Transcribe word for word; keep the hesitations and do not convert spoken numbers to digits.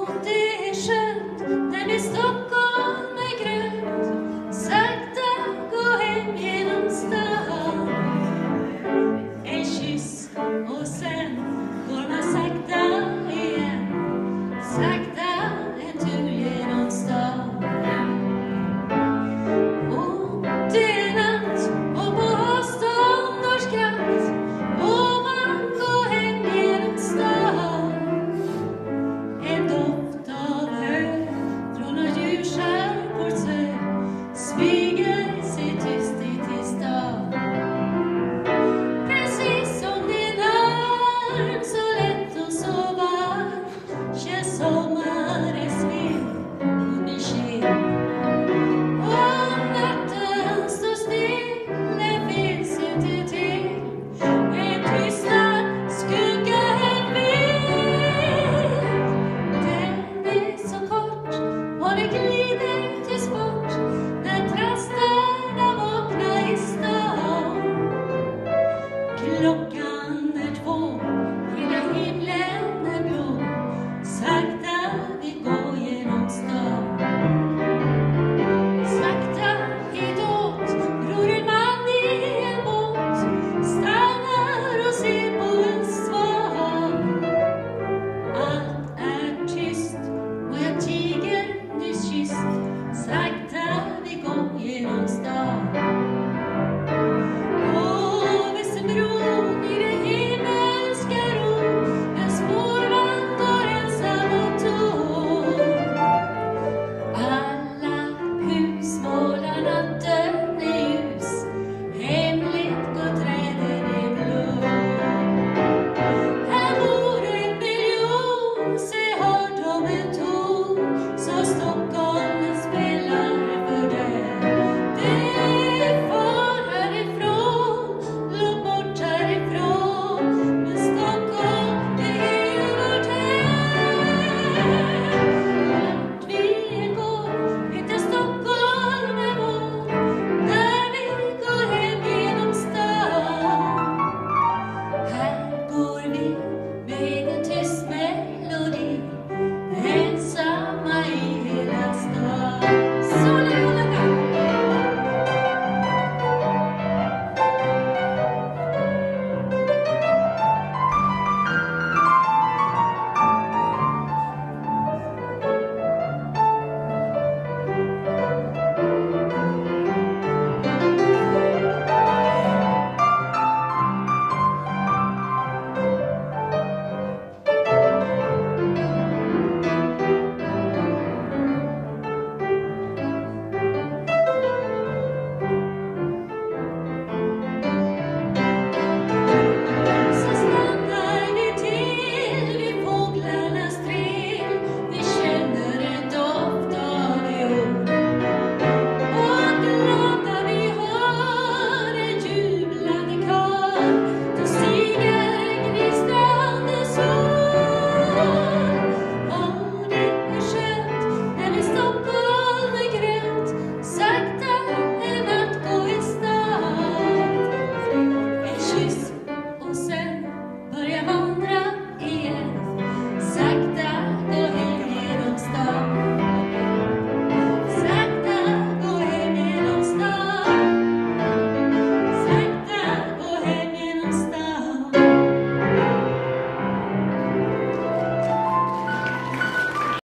det är skönt när det Stockholm är grönt. Sakta gå hem genom stan. En kyss och sen går man sakta igen. Sakta en tur genom stan. Och det är natt och på avstånd och skratt. Och man går hem genom stan. En doft av hö från några djurskärgårdsö smyger sig tyst i till stan. Precis som din arm så lätt och så varm känns sommar